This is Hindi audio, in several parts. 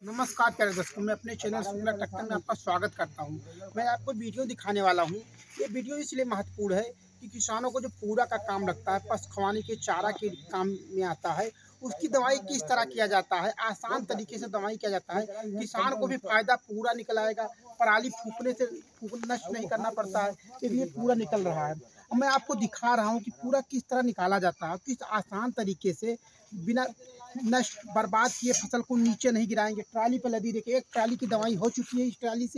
नमस्कार प्यारे दर्शकों, मैं अपने चैनल सुंदर ट्रैक्टर में आपका स्वागत करता हूं। मैं आपको वीडियो दिखाने वाला हूं। ये वीडियो इसलिए महत्वपूर्ण है कि किसानों को जो पूरा का काम लगता है, पशु खवाने के चारा के काम में आता है, उसकी दवाई किस तरह किया जाता है, आसान तरीके से दवाई किया जाता है, किसान को भी फायदा पूरा निकल आएगा। पराली फूकने से नष्ट नहीं करना पड़ता है, ये पूरा निकल रहा है। अब मैं आपको दिखा रहा हूँ कि पूरा किस तरह निकाला जाता है, किस आसान तरीके से बिना नष्ट बर्बाद किए फसल को नीचे नहीं गिराएंगे। ट्राली पर लदी देखिए, एक ट्राली की दवाई हो चुकी है,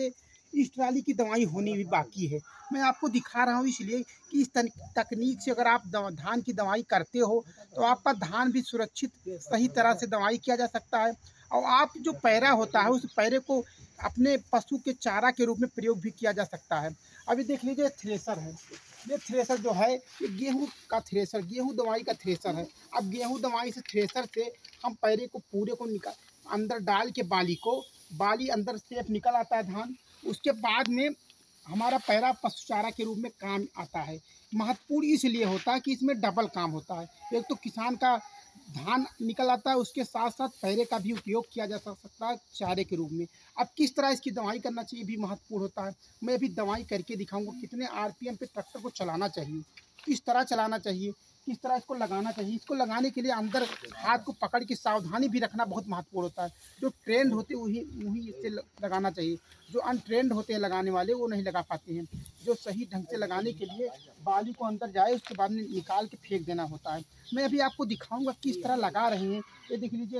इस ट्राली की दवाई होनी भी बाकी है। मैं आपको दिखा रहा हूँ इसलिए कि इस तकनीक से अगर आप धान की दवाई करते हो तो आपका धान भी सुरक्षित सही तरह से दवाई किया जा सकता है। और आप जो पैरा होता है उस पैरे को अपने पशु के चारा के रूप में प्रयोग भी किया जा सकता है। अभी देख लीजिए, थ्रेसर है। ये थ्रेसर जो है ये गेहूं का थ्रेसर, गेहूं दवाई का थ्रेसर है। अब गेहूं दवाई से थ्रेसर से हम पैरे को पूरे को निकाल अंदर डाल के बाली अंदर से निकल आता है धान। उसके बाद में हमारा पैरा पशु चारा के रूप में काम आता है। महत्वपूर्ण इसलिए होता है कि इसमें डबल काम होता है। एक तो किसान का धान निकल आता है, उसके साथ साथ पैरे का भी उपयोग किया जा सकता है चारे के रूप में। अब किस तरह इसकी दवाई करना चाहिए भी महत्वपूर्ण होता है। मैं अभी दवाई करके दिखाऊंगा कितने आरपीएम पे ट्रैक्टर को चलाना चाहिए, किस तरह चलाना चाहिए, किस तरह इसको लगाना चाहिए। इसको लगाने के लिए अंदर हाथ को पकड़ के सावधानी भी रखना बहुत महत्वपूर्ण होता है। जो ट्रेंड होते वही इससे लगाना चाहिए, जो अनट्रेंड होते हैं लगाने वाले वो नहीं लगा पाते हैं। जो सही ढंग से लगाने के लिए बाली को अंदर जाए, उसके बाद में निकाल के फेंक देना होता है। मैं अभी आपको दिखाऊंगा किस तरह लगा रहे हैं। ये देख लीजिए,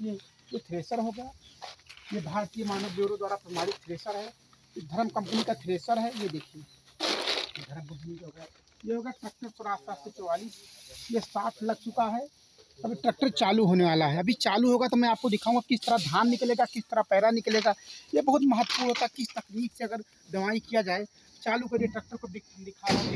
ये थ्रेसर होगा, ये भारतीय मानव ब्यूरो द्वारा प्रमाणित थ्रेसर है, धर्म कंपनी का थ्रेसर है। ये देखिए, धर्म कंपनी का होगा, ये होगा ट्रैक्टर 744। ये 60 लग चुका है। अभी ट्रैक्टर चालू होने वाला है। अभी चालू होगा तो मैं आपको दिखाऊंगा किस तरह धान निकलेगा, किस तरह पैरा निकलेगा। ये बहुत महत्वपूर्ण होता है किस तकनीक से अगर दवाई किया जाए। चालू करिए, ट्रैक्टर को दिखा रहा हूँ।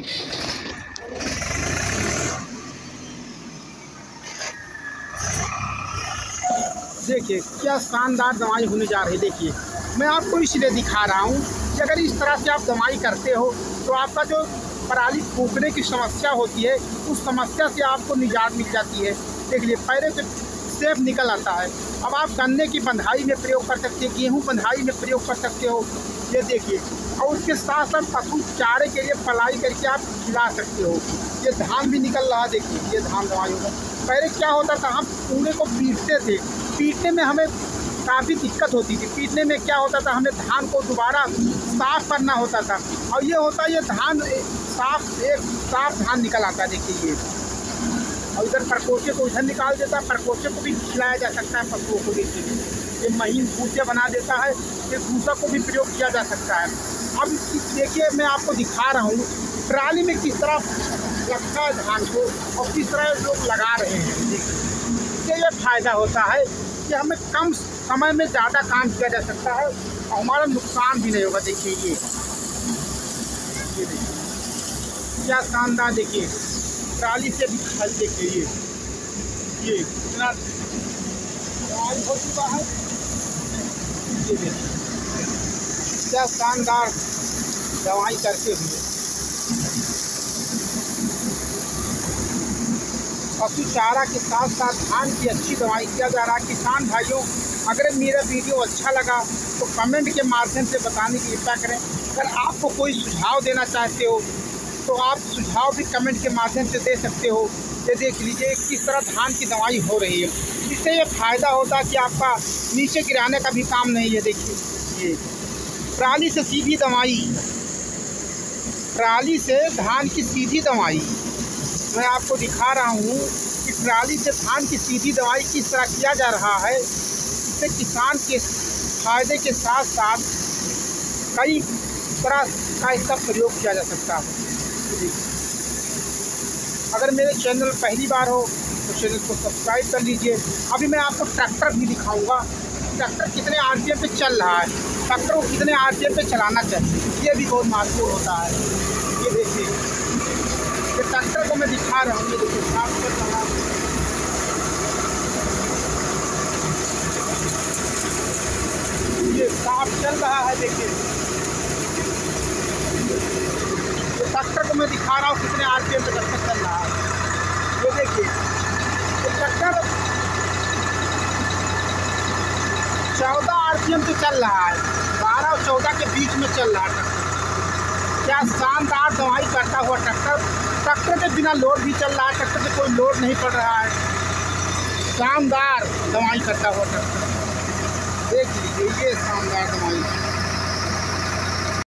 देखिए क्या शानदार दवाई होने जा रही है। देखिए, मैं आपको इसलिए दिखा रहा हूँ कि अगर इस तरह से आप दवाई करते हो तो आपका जो पराली फूकने की समस्या होती है उस समस्या से आपको निजात मिल जाती है। देख लीजिए, पैरे से सेफ निकल आता है। अब आप गन्ने की बंधाई में प्रयोग कर सकते हैं, गेहूं बंधाई में प्रयोग कर सकते हो। ये देखिए, और उसके साथ साथ पशु चारे के लिए पलाई करके आप खिला सकते हो। ये धान भी निकल रहा है, देखिए ये धान दवाई होगा। पहले क्या होता था, हम पूरे को पीटते थे, पीटने में हमें काफ़ी दिक्कत होती थी। पीटने में क्या होता था, हमें धान को दोबारा साफ करना होता था। और ये होता है, ये धान साफ धान निकल आता है। देखिए ये, और इधर परकोचे को इधर निकाल देता है, परकोचे को भी खिलाया जा सकता है पशुओं को। देखिए ये महीन भूसे बना देता है, ये भूसा को भी प्रयोग किया जा सकता है। अब देखिए, मैं आपको दिखा रहा हूँ ट्राली में किस तरह लगता है धान को और किस तरह लोग लगा रहे हैं। देखिए ये फायदा होता है कि हमें कम समय में ज़्यादा काम किया जा सकता है और हमारा नुकसान भी नहीं होगा। देखिए ये देखिए क्या शानदार, देखिए ट्राली से भी फल। देखिए ये इतना दवाई हो चुका है। ये देखिए क्या शानदार दवाई करते हुए पशु चारा के साथ साथ धान की अच्छी दवाई किया जा रहा है। किसान भाइयों, अगर मेरा वीडियो अच्छा लगा तो कमेंट के माध्यम से बताने की कृपा करें। अगर आपको कोई सुझाव देना चाहते हो तो आप सुझाव भी कमेंट के माध्यम से दे सकते हो। ये देख लीजिए किस तरह धान की दवाई हो रही है। इससे ये फ़ायदा होता है कि आपका नीचे गिराने का भी काम नहीं है। देखिए ये पराली से सीधी दवाई, पराली से धान की सीधी दवाई मैं आपको दिखा रहा हूँ कि ट्राली से धान की सीधी दवाई किस तरह किया जा रहा है। इससे किसान के फायदे के साथ साथ कई तरह का इसका प्रयोग किया जा सकता है। अगर मेरे चैनल पहली बार हो तो चैनल को सब्सक्राइब कर लीजिए। अभी मैं आपको ट्रैक्टर भी दिखाऊंगा, ट्रैक्टर कितने आरपीएम पे चल रहा है, ट्रैक्टर को कितने आरपीएम पे चलाना चाहिए, ये भी बहुत महत्वपूर्ण होता है। ये देखिए, ये ट्रैक्टर को मैं दिखा रहा हूँ। ये देखिए साफ चल रहा है, ये साफ चल रहा है। देखिए ये ट्रैक्टर को मैं दिखा रहा हूँ कितने आरपीएम पे ट्रैक्टर चल रहा है। ये देखिए, ये ट्रैक्टर 14 RPM पे चल रहा है, 12 और 14 के बीच में चल रहा है ट्रैक्टर। क्या शानदार दवाई करता हुआ ट्रैक्टर के बिना लोड भी चल रहा है, ट्रैक्टर से कोई लोड नहीं पड़ रहा है। शानदार दवाई करता हुआ ट्रैक्टर, देख लीजिए ये शानदार दवाई।